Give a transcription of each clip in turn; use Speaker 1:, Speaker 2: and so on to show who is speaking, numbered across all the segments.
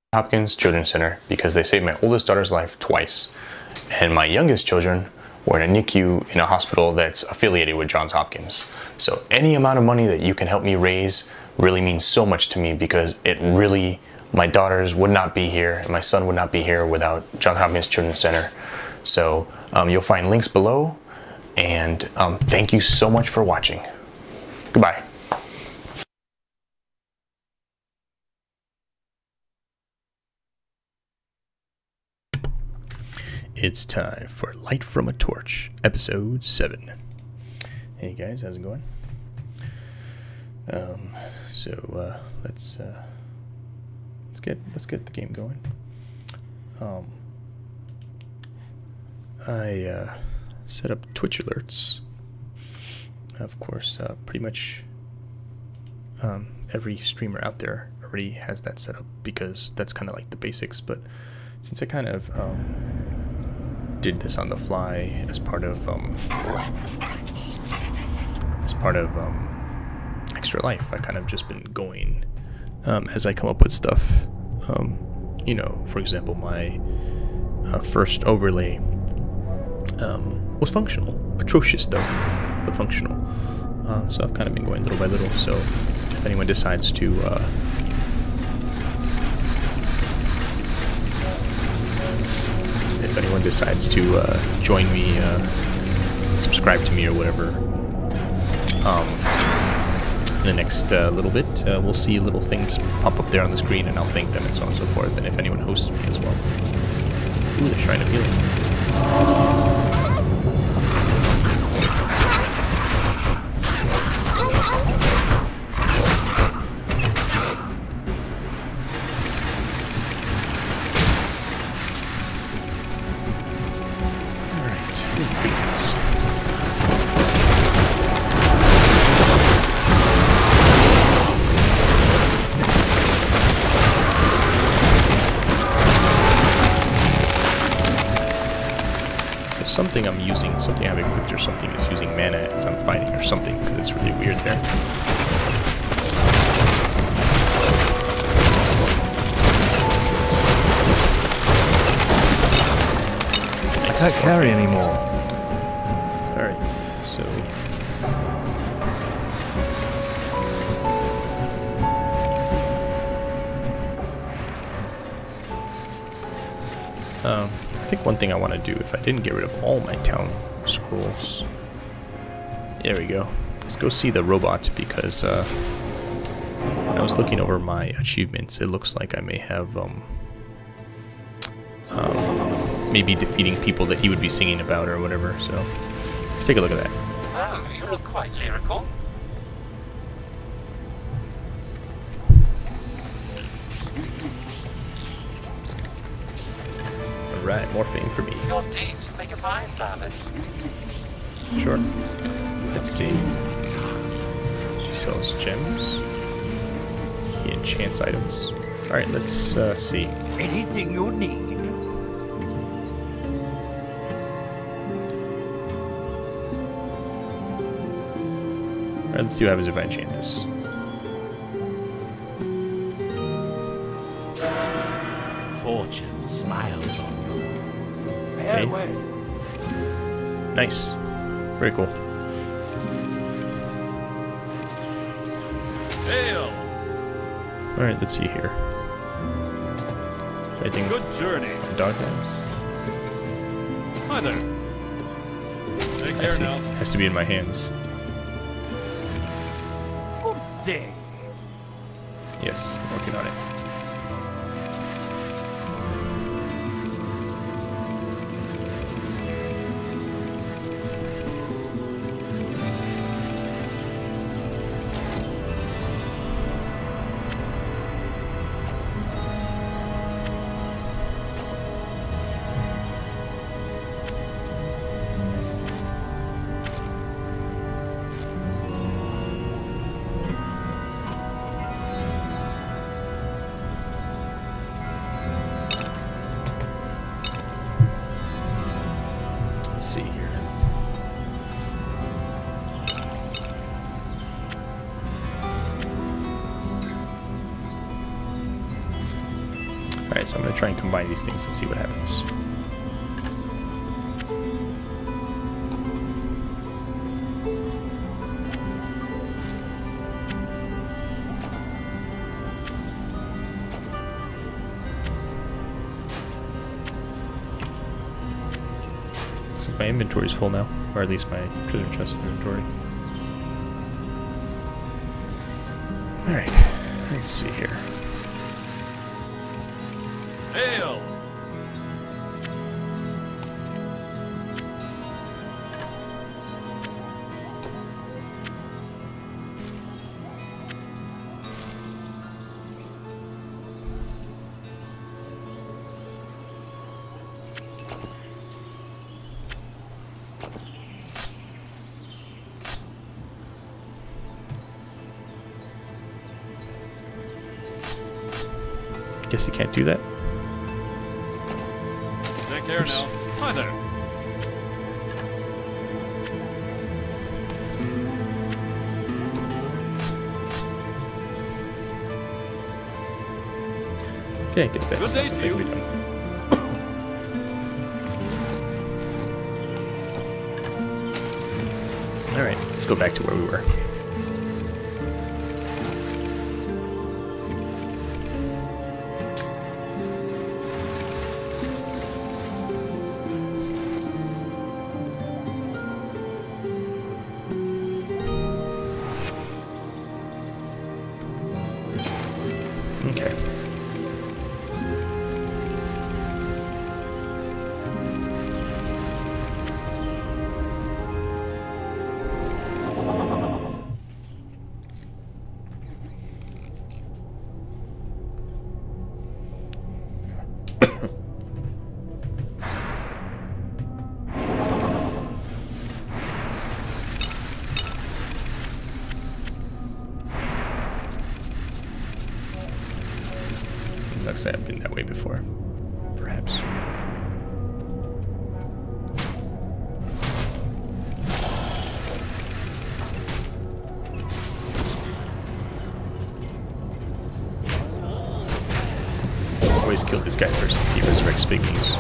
Speaker 1: Hopkins Children's Center because they saved my oldest daughter's life twice, and my youngest children were in a NICU in a hospital that's affiliated with Johns Hopkins. So any amount of money that you can help me raise really means so much to me, because it really, my daughters would not be here and my son would not be here without Johns Hopkins Children's Center. So you'll find links below, and thank you so much for watching. Goodbye. It's time for Light from a Torch, episode 7. Hey guys, how's it going? Let's get the game going. I set up Twitch alerts. Of course, pretty much every streamer out there already has that set up, because that's kind of like the basics. But since I kind of did this on the fly as part of Extra Life, I kind of just been going as I come up with stuff. You know, for example, my first overlay was functional, atrocious though, but functional. So I've kind of been going little by little. So if anyone decides to join me, subscribe to me or whatever, in the next little bit, we'll see little things pop up there on the screen, and I'll thank them and so on and so forth. And if anyone hosts me as well. Ooh, the Shrine of Healing. Something I've equipped or something is using mana as I'm fighting or something, because it's really weird there.
Speaker 2: I can't carry anymore.
Speaker 1: Alright, so... I think one thing I want to do, if I didn't get rid of all my town scrolls, there we go. Let's go see the robot, because when I was looking over my achievements, it looks like I may have maybe defeating people that he would be singing about or whatever. So let's take a look at that.
Speaker 3: Oh, you look quite lyrical.
Speaker 1: Alright, more fame for me.
Speaker 3: Your deeds make a fine family.
Speaker 1: Sure. Let's see. She sells gems. He enchants items. Alright, let's see.
Speaker 3: Anything you need.
Speaker 1: Alright, let's see what happens if I enchant this.
Speaker 3: Fortune smiles on you.
Speaker 1: Okay. Nice. Very cool.
Speaker 3: Fail.
Speaker 1: Alright, let's see here. I think
Speaker 3: Good journey.
Speaker 1: dog names.
Speaker 3: Hi there. Take
Speaker 1: I
Speaker 3: care
Speaker 1: see.
Speaker 3: now.
Speaker 1: Has to be in my hands.
Speaker 3: Good day.
Speaker 1: Yes, I'm working on it. So I'm going to try and combine these things and see what happens. So my inventory is full now, or at least my treasure chest inventory. Alright, let's see here.
Speaker 3: Hail!
Speaker 1: Guess you can't do that.
Speaker 3: Take care
Speaker 1: Oops.
Speaker 3: now. Hi there.
Speaker 1: Okay, I guess that's
Speaker 3: Good day
Speaker 1: something
Speaker 3: to you.
Speaker 1: we done. Alright, let's go back to where we were. Okay. Looks like I've been that way before. Perhaps. Always kill this guy first since he resurrects pygmies.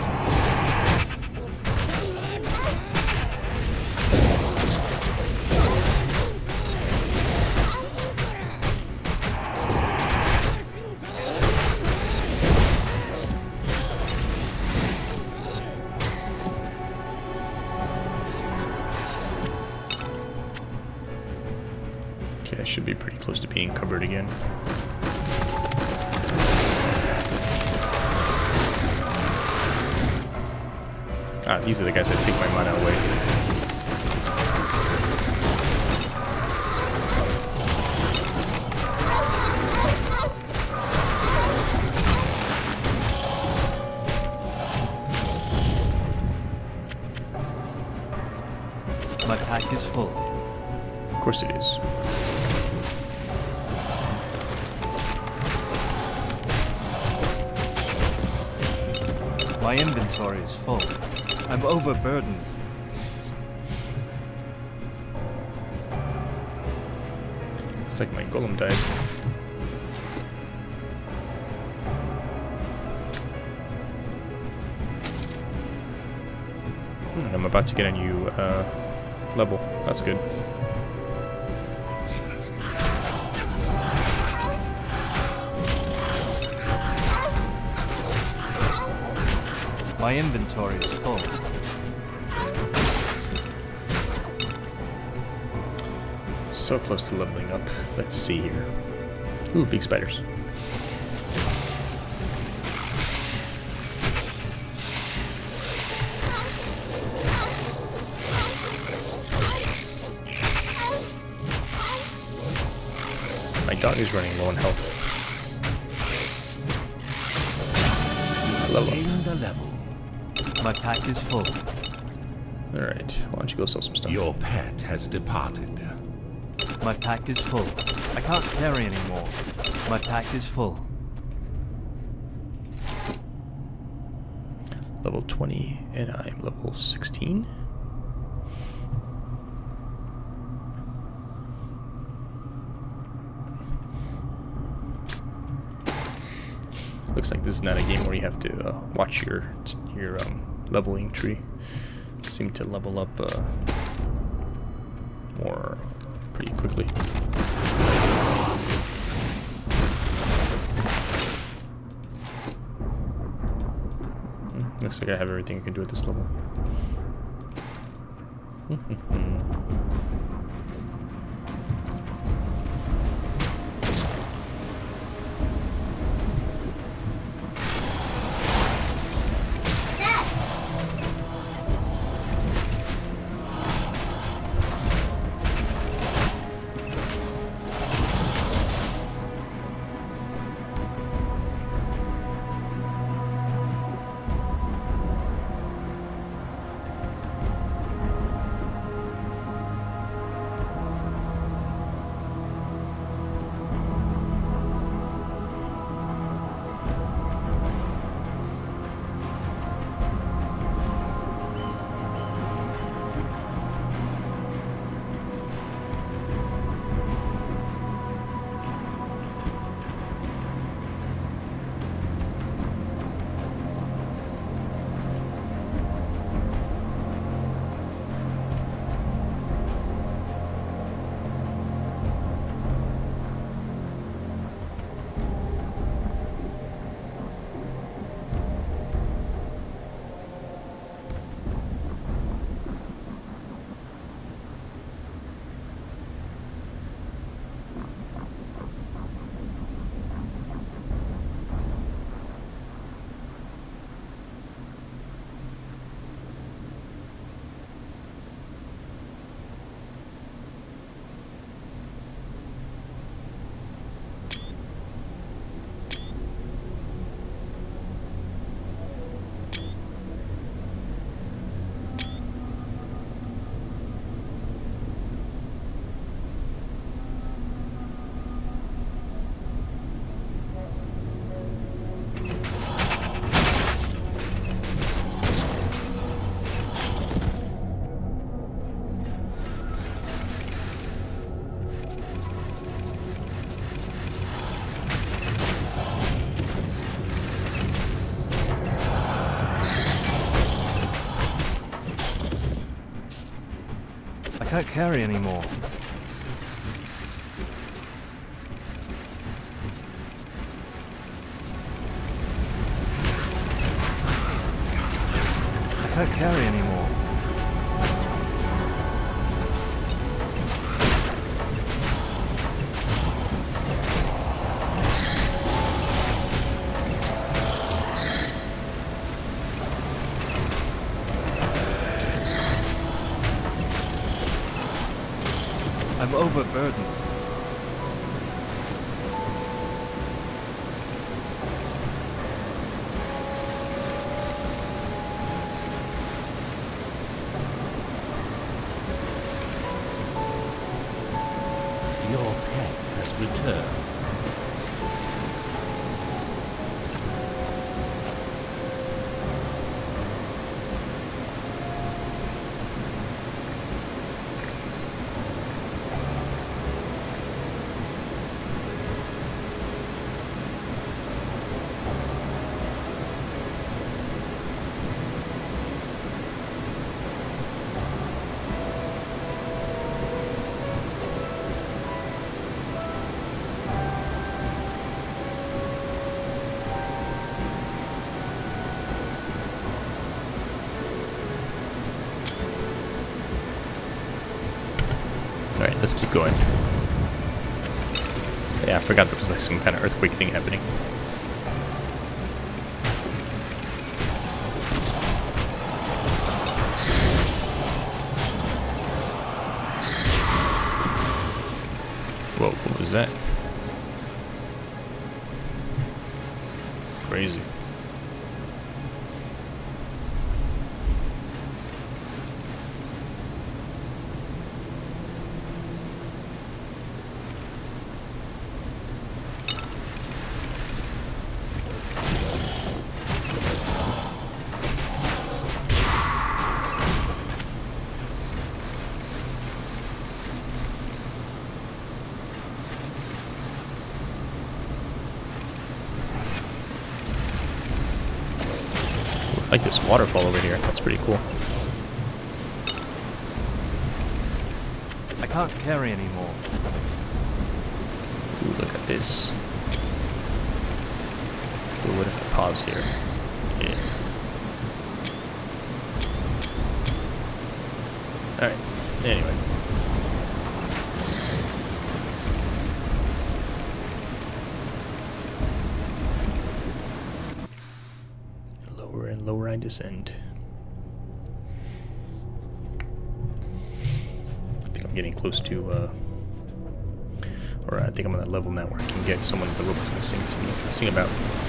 Speaker 1: Okay, I should be pretty close to being covered again. Ah, these are the guys that take my mana away.
Speaker 2: My pack is full.
Speaker 1: Of course it is.
Speaker 2: My inventory is full. I'm overburdened.
Speaker 1: It's like my golem died. I'm about to get a new level. That's good.
Speaker 2: My inventory is full.
Speaker 1: So close to leveling up. Let's see here. Ooh, big spiders. My dog is running low on health. Level up.
Speaker 3: In the level.
Speaker 2: My pack is full.
Speaker 1: Alright, why don't you go sell some stuff?
Speaker 3: Your pet has departed.
Speaker 2: My pack is full. I can't carry anymore. My pack is full.
Speaker 1: Level 20, and I'm level 16. Looks like this is not a game where you have to watch your leveling tree. Seem to level up more pretty quickly. Looks like I have everything I can do at this level.
Speaker 2: I can't carry anymore. I can't carry anymore. I'm overburdened.
Speaker 3: Your pet has returned.
Speaker 1: Alright, let's keep going. Yeah, I forgot there was like some kind of earthquake thing happening. Whoa, what was that? Crazy. I like this waterfall over here. That's pretty cool.
Speaker 2: I can't carry anymore.
Speaker 1: Ooh, look at this. Ooh, what if I pause here? Yeah. Alright, anyway. Lower and lower I descend. I think I'm getting close to, or I think I'm on that level now where I can get someone that the robot's gonna sing to me, sing about.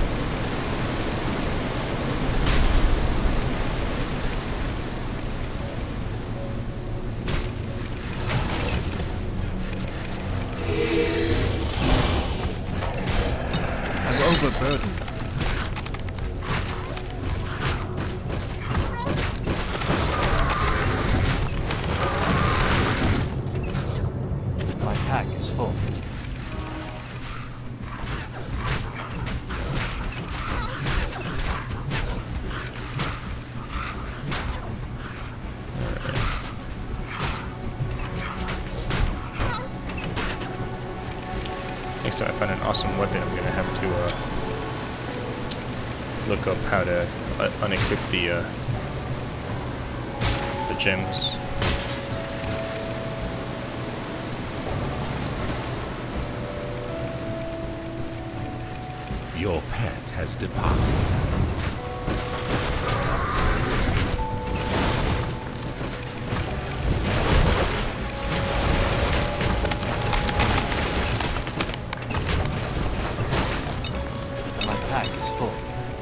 Speaker 2: I'm overburdened. My pack is full.
Speaker 1: Next time I find an awesome weapon, I'm going to have to look up how to unequip the gems.
Speaker 3: Your pet has departed.
Speaker 2: My pack is full.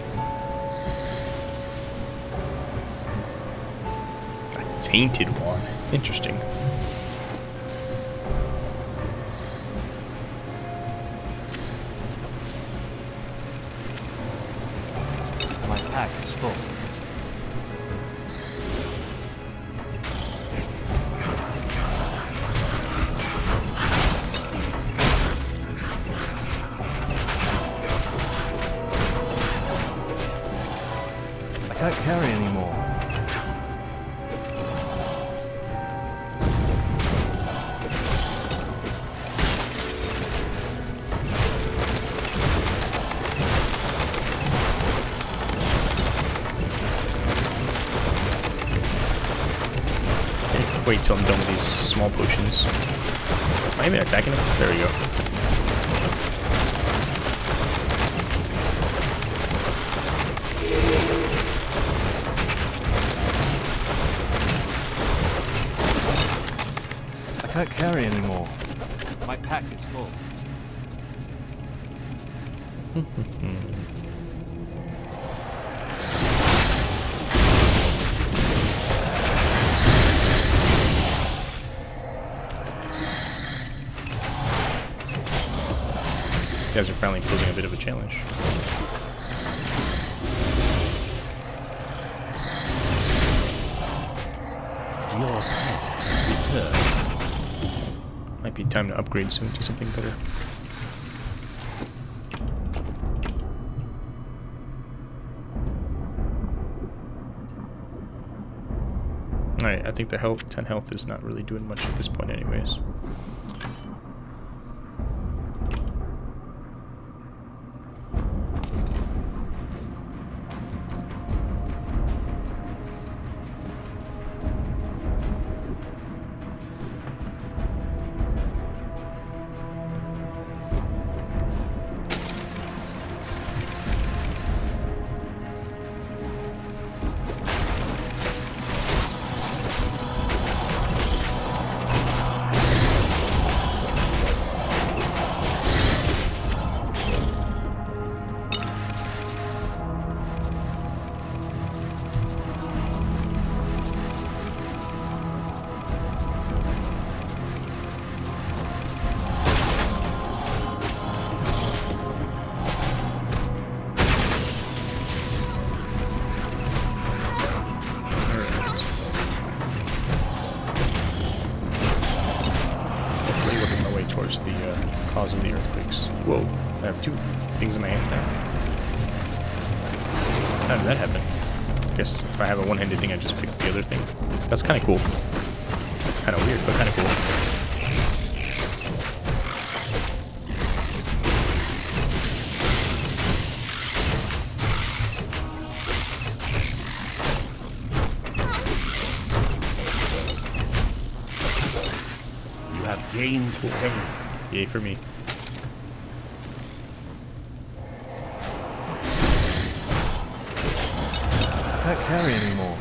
Speaker 1: A tainted one. Interesting.
Speaker 2: My pack is full. I can't carry anymore.
Speaker 1: Wait till I'm done with these small potions. Am I even attacking him? There we go.
Speaker 2: I can't carry anymore. My pack is full.
Speaker 1: You guys are finally posing a bit of a challenge.
Speaker 3: Your pet has returned.
Speaker 1: Might be time to upgrade soon to something better. Alright, I think the 10 health is not really doing much at this point anyways. Towards the cause of the earthquakes. Whoa, I have two things in my hand now. How did that happen? guess if I have a one-handed thing, I just pick the other thing. That's kind of cool. Kind of weird, but kind of cool.
Speaker 3: You have gained fame.
Speaker 1: Yay for me.
Speaker 2: I can't carry anymore.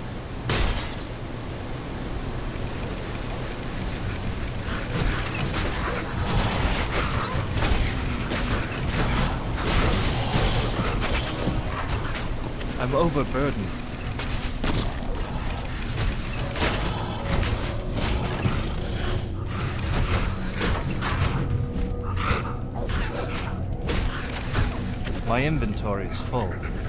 Speaker 2: I'm overburdened. My inventory is full.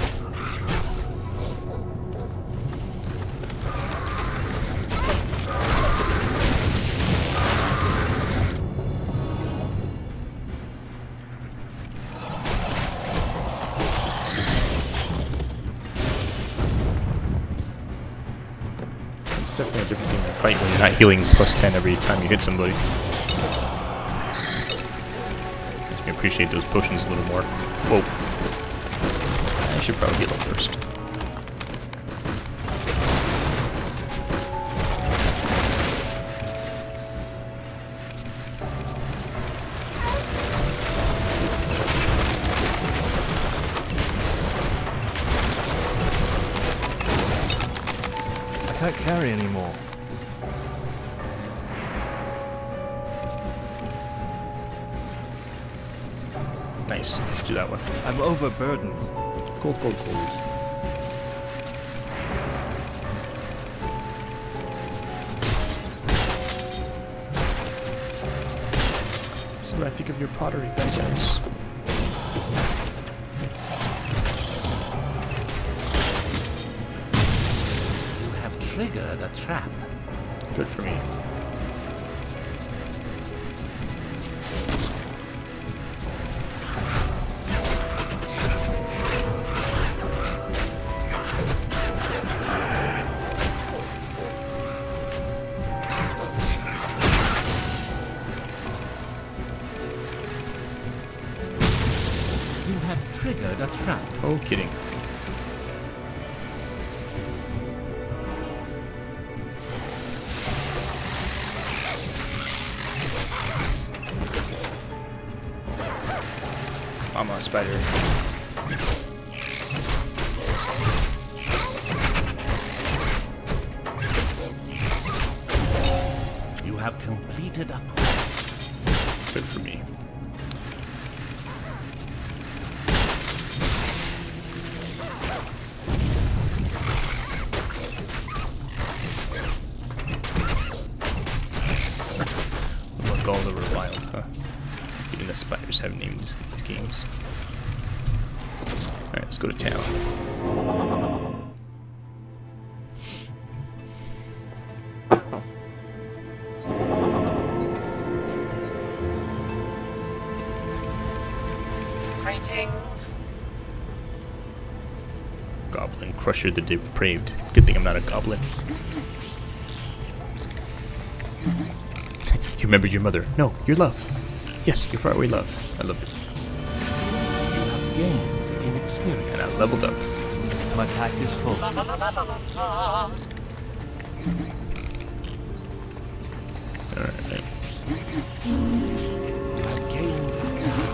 Speaker 1: It's definitely a different thing to fight when you're not healing plus 10 every time you hit somebody. Makes me appreciate those potions a little more. Whoa. I should probably heal up first.
Speaker 2: I can't carry anymore.
Speaker 1: Nice. Let's do that one.
Speaker 2: I'm overburdened.
Speaker 1: Gold, gold, gold. This is what I think of your pottery, guys.
Speaker 3: You have triggered a trap.
Speaker 1: Good for me.
Speaker 3: You have triggered a trap.
Speaker 1: Oh, kidding. Mama spider.
Speaker 3: You have completed a quest.
Speaker 1: Good for me. Look, all the reviled, huh? Even the spiders have names in these games. Alright, let's go to town. Goblin Crusher the Depraved. Good thing I'm not a goblin. You remembered your mother. No, your love. Yes, your faraway love. I love it.
Speaker 3: You have gained in experience.
Speaker 1: And I leveled up.
Speaker 2: My pack is full.
Speaker 1: Alright.
Speaker 3: You have gained a task.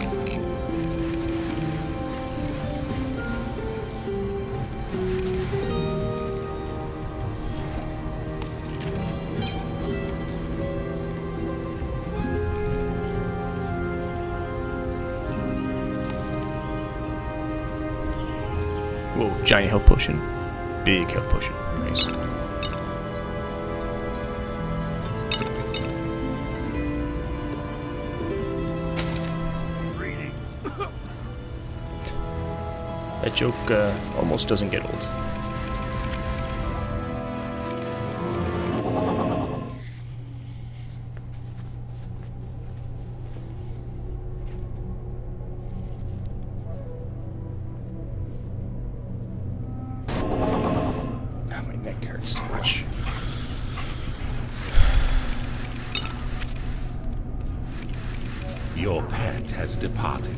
Speaker 1: Whoa, giant health potion. Big health potion. Nice. That joke almost doesn't get old.
Speaker 3: Your pet has departed.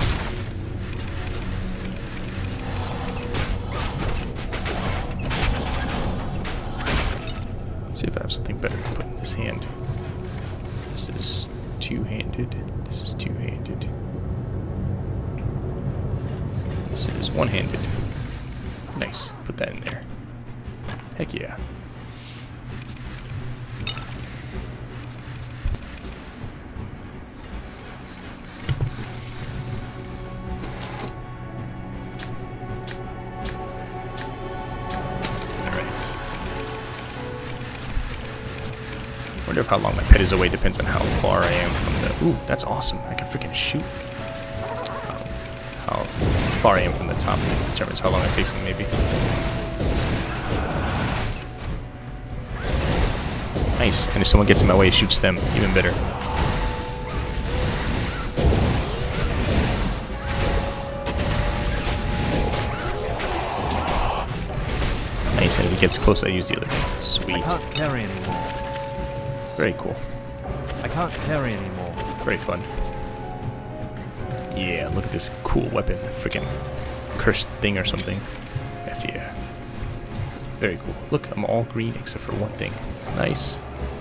Speaker 1: Let's see if I have something better to put in this hand. This is two-handed. This is two-handed. This is one-handed. Nice. Put that in there. Heck yeah.
Speaker 2: wonder if how long my pet is away depends on how far I am from the... Ooh, that's awesome. I can freaking shoot. How far I am from the top determines how long it takes me, maybe. Nice. And if someone gets in my way, shoots them. Even better. Nice. And if he gets close, I use the other thing. Sweet.
Speaker 4: I can't carry anymore.
Speaker 2: Very cool.
Speaker 4: I can't carry anymore.
Speaker 2: Very fun. Yeah, look at this cool weapon. Freaking cursed thing or something. F yeah. Very cool. Look, I'm all green except for one thing. Nice.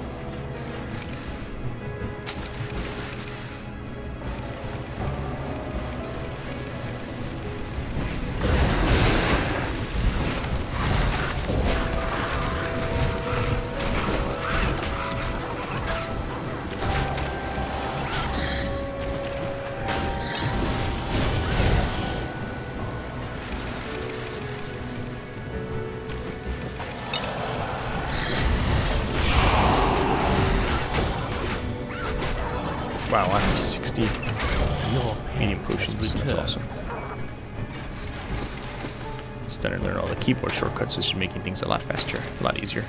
Speaker 2: Wow, I have 60 medium potions. That's awesome. Starting to learn all the keyboard shortcuts, which is making things a lot faster, a lot easier.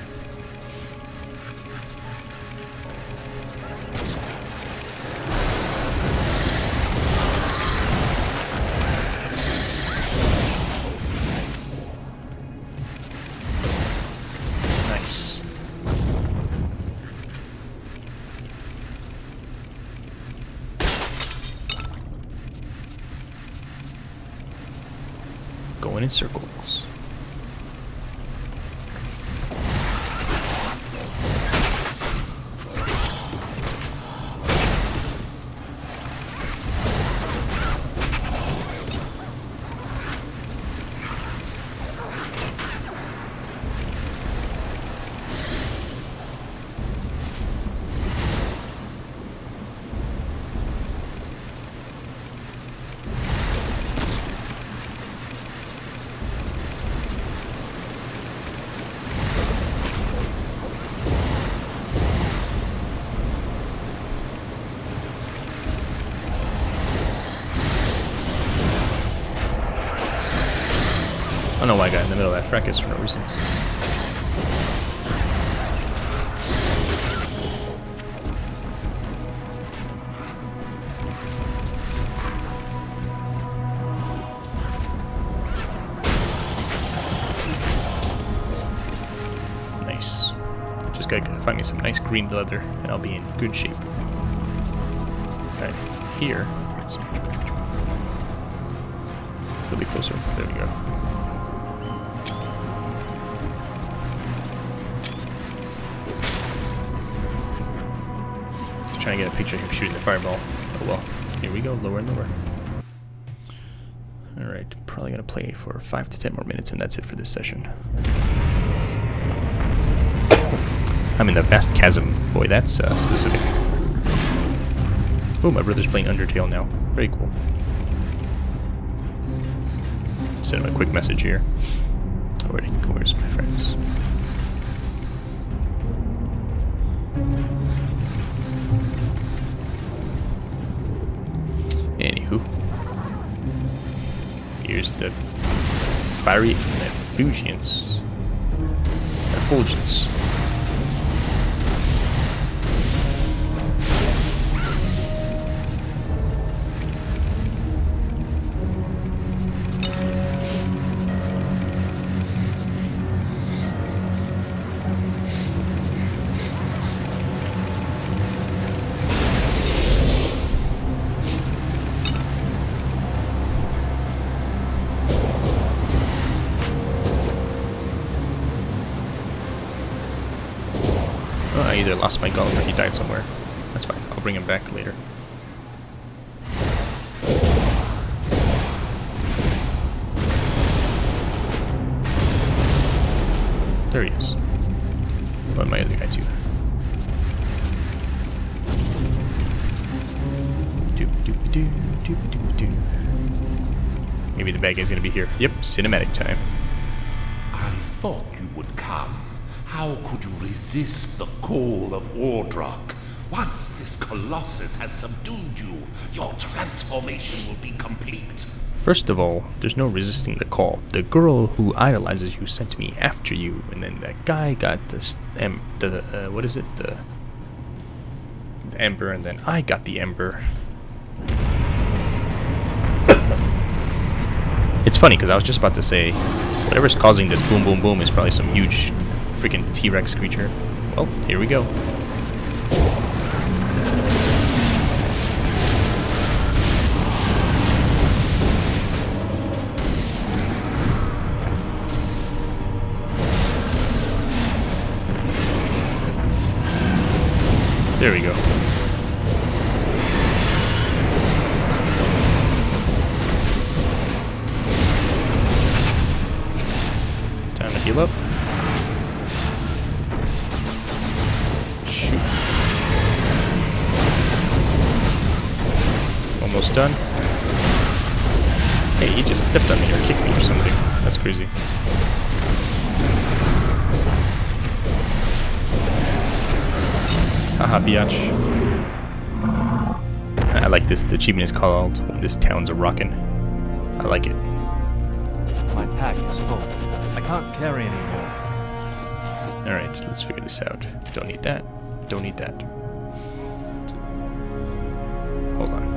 Speaker 2: Nice. Going in circles. I don't know why I got in the middle of that fracas for no reason. Nice. Just gotta find me some nice green leather and I'll be in good shape. Alright, here. Let's a little bit closer. There we go. Trying to get a picture of him shooting the fireball. Oh well. Here we go, lower and lower. Alright, probably gonna play for 5 to 10 more minutes and that's it for this session. I'm in the vast chasm. Boy, that's specific. Oh, my brother's playing Undertale now. Very cool. Send him a quick message here. Where's my friends? Anywho, here's the fiery effulgence. either lost my golem or he died somewhere. That's fine. I'll bring him back later. There he is. Oh, and my other guy too. Maybe the bad guy's gonna be here. Yep, cinematic time.
Speaker 3: I thought you would come. How could you resist the call of Ordrock? Once this Colossus has subdued you, your transformation will be complete.
Speaker 2: First of all, there's no resisting the call. The girl who idolizes you sent me after you, and then that guy got this what is it? The ember, and then I got the ember. It's funny because I was just about to say, whatever's causing this boom boom boom is probably some huge freaking T-Rex creature. Well, here we go. There we go. Time to heal up. Shoot. Almost done. Hey, he just stepped on me or kicked me or something. That's crazy. Haha, biatch. I like this. The achievement is called "When This Town's a Rockin'." I like it.
Speaker 4: My pack is full. I can't carry anymore.
Speaker 2: Alright, let's figure this out. Don't need that. Don't need that. Hold on.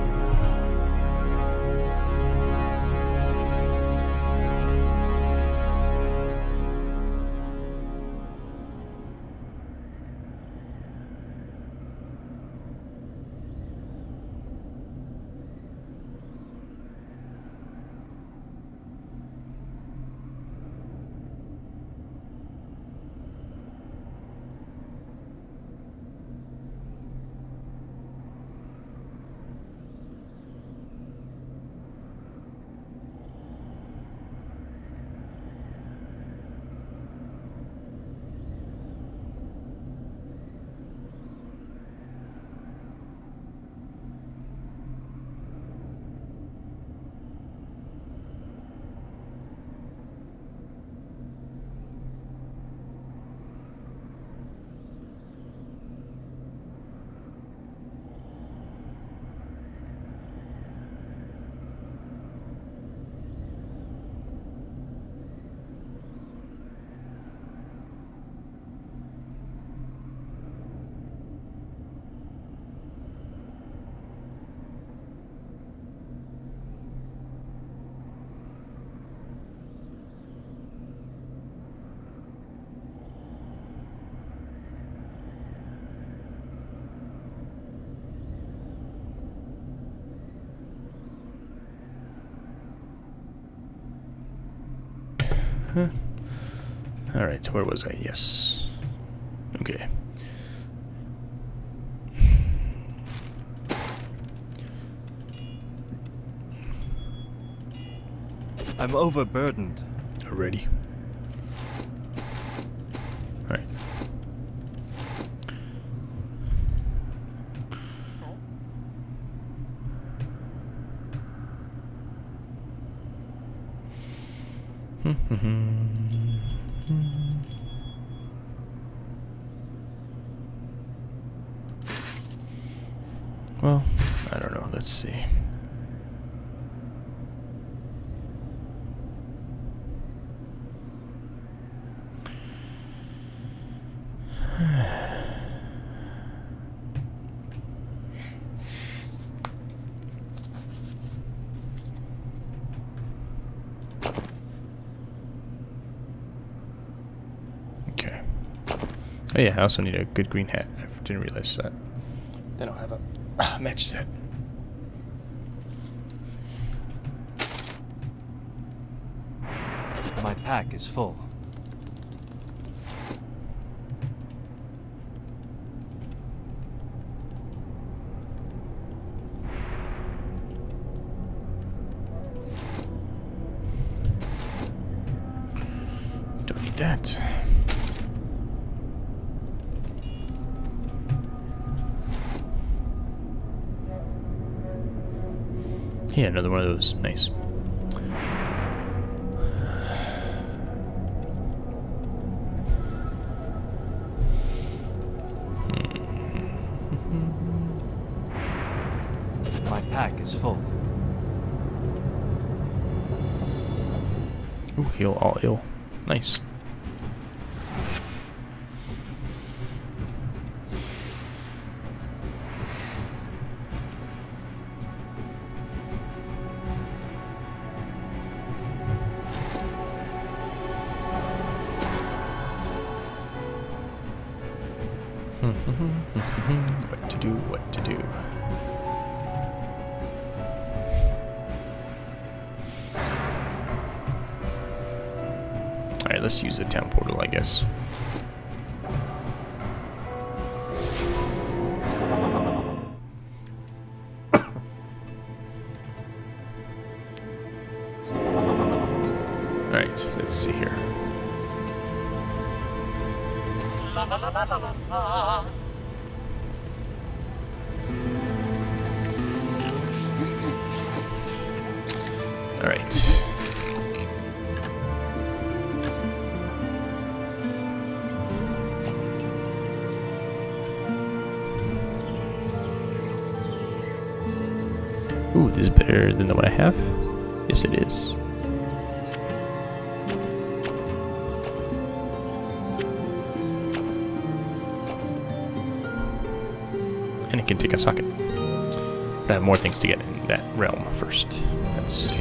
Speaker 2: Huh. Alright, where was I? Yes. Okay.
Speaker 4: I'm overburdened.
Speaker 2: Already. Alright. Well, I don't know. Let's see. Okay. Oh yeah, I also need a good green hat. I didn't realize that. Then I'll have a match set.
Speaker 4: My pack is full.
Speaker 2: that. Yeah, another one of those. Nice.
Speaker 4: My pack is full.
Speaker 2: Ooh, heal all ill. Nice. What to do, what to do. Alright, let's use the town portal, I guess. Alright, let's see here. Alright. Ooh, this is better than the one I have? Yes, it is. And it can take a socket. But I have more things to get in that realm first. Let's see.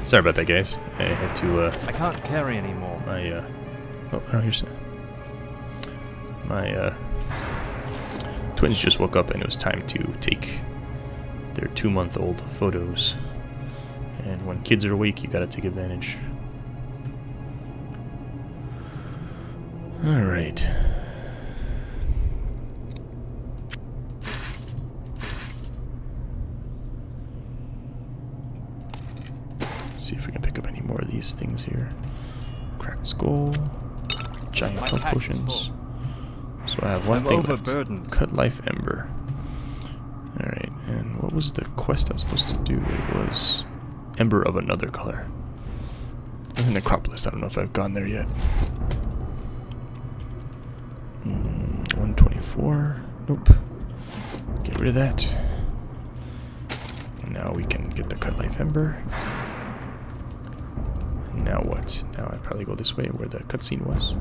Speaker 2: Sorry about that, guys. I had to,
Speaker 4: I can't carry anymore.
Speaker 2: oh, I don't hear sound. My, twins just woke up and it was time to take their 2-month-old photos. And when kids are awake, you gotta take advantage. Alright. See if we can pick up any more of these things here. Cracked skull, giant
Speaker 4: My
Speaker 2: health
Speaker 4: pack is
Speaker 2: potions.
Speaker 4: full.
Speaker 2: So I have one
Speaker 4: I'm
Speaker 2: thing
Speaker 4: overburdened.
Speaker 2: left. Cut life ember. Alright, and what was the quest I was supposed to do? It was ember of another color. In the Necropolis, I don't know if I've gone there yet. 124. Nope. Get rid of that. And now we can get the cut life ember. Now what? Now I probably go this way where the cutscene was.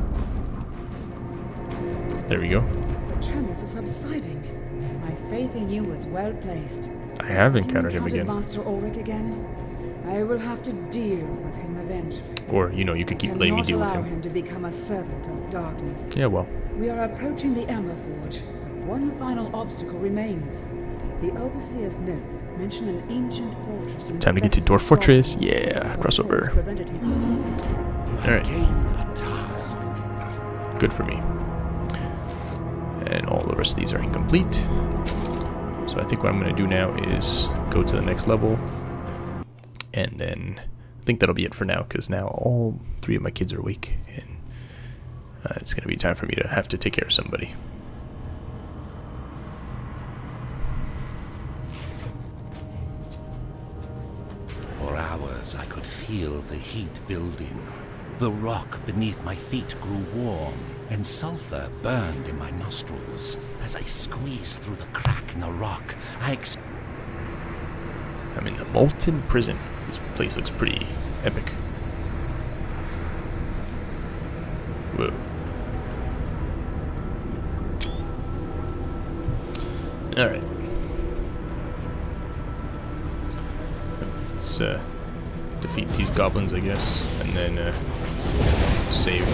Speaker 2: There we go.
Speaker 5: The tremors are subsiding. My faith in you was well placed.
Speaker 2: I have encountered him again.
Speaker 5: Master Ulrich again. I will have to deal with him eventually.
Speaker 2: Or, you know, you could keep letting me deal with
Speaker 5: allow
Speaker 2: him.
Speaker 5: him to become a servant of darkness.
Speaker 2: Yeah, well.
Speaker 5: We are approaching the Ember Forge, but one final obstacle remains. The Overseer's notes mention an ancient fortress.
Speaker 2: Time to get to Dwarf Fortress. Yeah, crossover. Alright. Good for me. And all the rest of these are incomplete. So I think what I'm going to do now is go to the next level. And then I think that'll be it for now, because now all 3 of my kids are awake. And it's going to be time for me to have to take care of somebody.
Speaker 3: For hours I could feel the heat building. The rock beneath my feet grew warm, and sulfur burned in my nostrils. As I squeezed through the crack in the rock, I'm
Speaker 2: in the Molten Prison. This place looks pretty epic. Whoa. Alright. Let's defeat these goblins, I guess, and then save.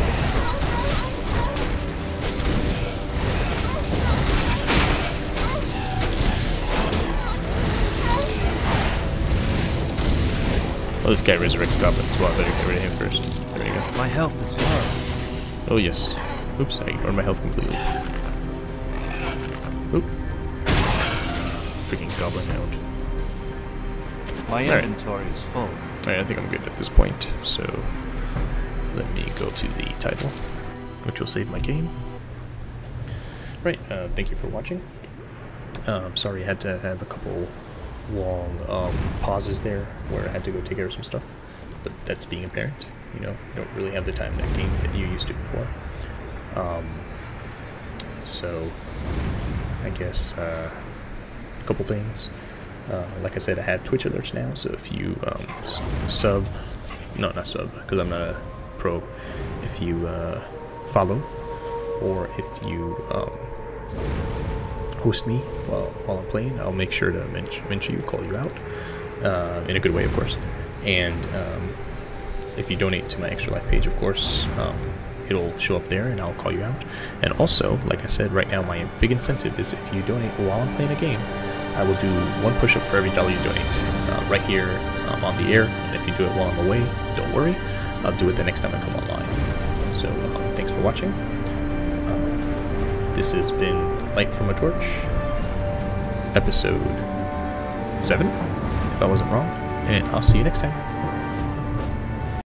Speaker 2: Oh, this guy resurrects goblins. Well, I better get rid of him first. There we go.
Speaker 4: My health is low.
Speaker 2: Oh, yes. Oops, I ignored my health completely. Oop. Freaking goblin hound.
Speaker 4: My inventory is full.
Speaker 2: Alright, I think I'm good at this point, so let me go to the title, which will save my game. Right, thank you for watching. Sorry I had to have a couple long pauses there where I had to go take care of some stuff, but that's being a parent. You know, you don't really have the time that game that you used to before. So I guess a couple things. Like I said, I have Twitch alerts now, so if you sub, no, not sub, because I'm not a pro, if you follow, or if you host me while I'm playing, I'll make sure to mention you, call you out, in a good way, of course. And if you donate to my Extra Life page, of course, it'll show up there and I'll call you out. And also, like I said, right now my big incentive is if you donate while I'm playing a game, I will do 1 push-up for every dollar you donate, right here on the air. And if you do it while I'm away, don't worry, I'll do it the next time I come online. So thanks for watching. This has been Light from a Torch, episode 7, if I wasn't wrong, and I'll see you next time.